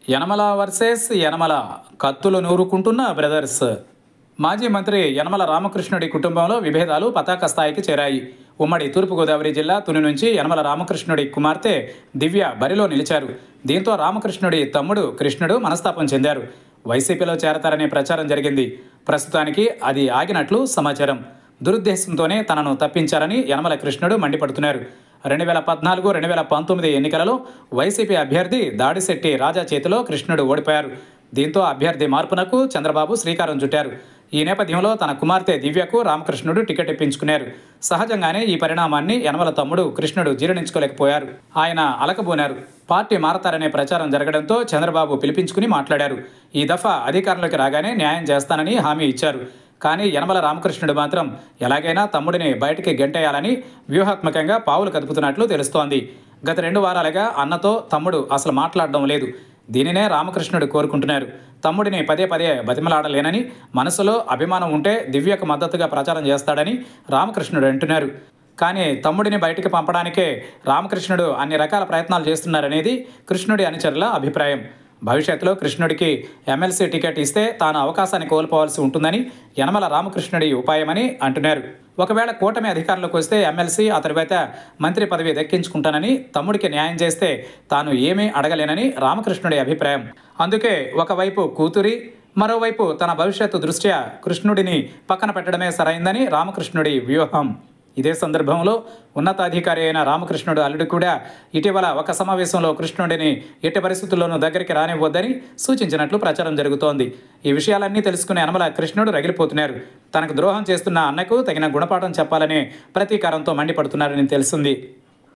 Yanamala versus Yanamala కత్తులు నూరుకుంటున్న brothers. మాజీ మంత్రి యనమల రామకృష్ణుడి కుటుంబంలో విభేదాలు పతాక స్థాయికి చేరాయి. ఉమ్మడి తూర్పుగోదావరి జిల్లా తుని నుంచి యనమల రామకృష్ణుడి కుమార్తె దివ్య బరిలో నిలిచారు. దీంతో రామకృష్ణుడి తమ్ముడు కృష్ణుడు మనస్తాపం చెందారు. వైసీపీలో చేరతారనే ప్రచారం జరిగింది. ప్రస్తుతానికి అది ఆగినట్లు సమాచారం. దురుద్దేశంతోనే తనను తప్పించారని యనమల కృష్ణుడు మండిపడుతున్నారు. 2014-2019 ఎన్నికలలో వైసీపీ అభ్యర్థి దాడిశెట్టి రాజా చేతిలో కృష్ణుడు ఓడిపోయారు. దీంతో అభ్యర్థి మార్పునకు చంద్రబాబు శ్రీకారం చుట్టారు. ఈ నేపథ్యంలో తన కుమార్తె దివ్యకు రామకృష్ణుడు టికెట్ ఇప్పించుకున్నారు. సహజంగానే ఈ పరిణామాన్ని యనమల తమ్ముడు కృష్ణుడు జీర్ణించుకోలేకపోయారు. ఆయన అలకబోనారు. పార్టీ మారతారనే ప్రచారం జరగడంతో చంద్రబాబు పిలిపించుకుని మాట్లాడారు. ఈ దఫా అధికారంలోకి రాగానే న్యాయం చేస్తానని హామీ ఇచ్చారు. కానీ యనమల రామకృష్ణుడు మాత్రం ఎలాగైనా తమ్ముడిని బయటికి గెంటేయాలని వ్యూహాత్మకంగా పావులు కదుపుతున్నట్లు తెలుస్తోంది. గత 2 వారాలుగా అన్నతో తమ్ముడు అసలు మాట్లాడడం లేదు. దీనినే రామకృష్ణుడు కోరుకుంటున్నారు. తమ్ముడిని పదే పదే బతిమలాడలేనని, మనసులో అభిమానం ఉంటే దివ్యకు మద్దతుగా ప్రచారం చేస్తాడని రామకృష్ణుడు అంటున్నారు. కానీ తమ్ముడిని బయటికి పంపడానికే రామకృష్ణుడు అన్ని రకాల ప్రయత్నాలు చేస్తున్నారనేది కృష్ణుడి అనుచరుల అభిప్రాయం. భవిష్యత్తులో కృష్ణుడికి ఎమ్మెల్సీ టికెట్ ఇస్తే తాను అవకాశాన్ని కోల్పోవాల్సి ఉంటుందని యనమల రామకృష్ణుడి ఉపాయమని అంటున్నారు. ఒకవేళ కూటమి అధికారంలోకి వస్తే ఎమ్మెల్సీ, ఆ తర్వాత మంత్రి పదవి దక్కించుకుంటానని, తమ్ముడికి న్యాయం చేస్తే తాను ఏమీ అడగలేనని రామకృష్ణుడి అభిప్రాయం. అందుకే ఒకవైపు కూతురి, మరోవైపు తన భవిష్యత్తు దృష్ట్యా కృష్ణుడిని పక్కన పెట్టడమే సరైందని రామకృష్ణుడి వ్యూహం. ఇదే సందర్భంలో ఉన్నతాధికారి అయిన రామకృష్ణుడు అల్లుడు కూడా ఇటీవల ఒక సమావేశంలో కృష్ణుడిని ఎట్టి పరిస్థితుల్లోనూ దగ్గరికి రానివ్వొద్దని సూచించినట్లు ప్రచారం జరుగుతోంది. ఈ విషయాలన్నీ తెలుసుకునే యనమల కృష్ణుడు రగిలిపోతున్నారు. తనకు ద్రోహం చేస్తున్న అన్నకు తగిన గుణపాఠం చెప్పాలనే ప్రతీకారంతో మండిపడుతున్నారని తెలిసింది.